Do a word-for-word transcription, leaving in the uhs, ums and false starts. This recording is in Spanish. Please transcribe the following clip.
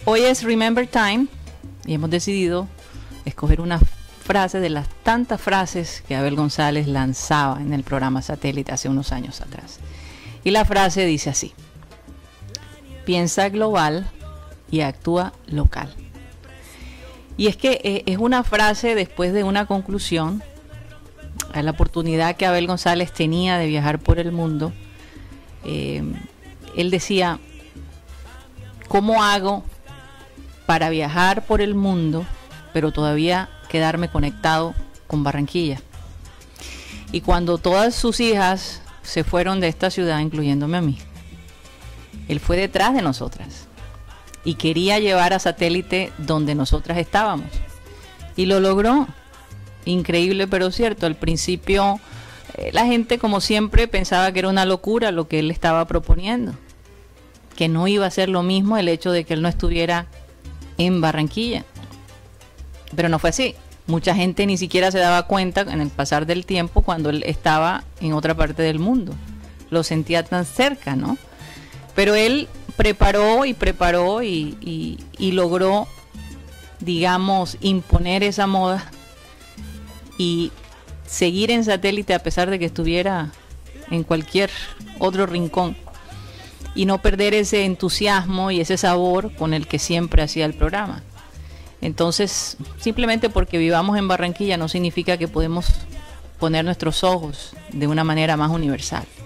Hoy es Remember Time y hemos decidido escoger una frase de las tantas frases que Abel González lanzaba en el programa Satélite hace unos años atrás. Y la frase dice así: piensa global y actúa local. Y es que eh, es una frase después de una conclusión, a la oportunidad que Abel González tenía de viajar por el mundo. Eh, él decía: ¿cómo hago para viajar por el mundo pero todavía quedarme conectado con Barranquilla? Y cuando todas sus hijas se fueron de esta ciudad, incluyéndome a mí, él fue detrás de nosotras y quería llevar a Satélite donde nosotras estábamos, y lo logró. Increíble pero cierto. Al principio eh, la gente, como siempre, pensaba que era una locura lo que él estaba proponiendo, que no iba a ser lo mismo el hecho de que él no estuviera en Barranquilla. Pero no fue así. Mucha gente ni siquiera se daba cuenta en el pasar del tiempo cuando él estaba en otra parte del mundo. Lo sentía tan cerca, ¿no? Pero él preparó y preparó y, y, y logró, digamos, imponer esa moda y seguir en Satélite a pesar de que estuviera en cualquier otro rincón, y no perder ese entusiasmo y ese sabor con el que siempre hacía el programa. Entonces, simplemente porque vivamos en Barranquilla no significa que podemos poner nuestros ojos de una manera más universal.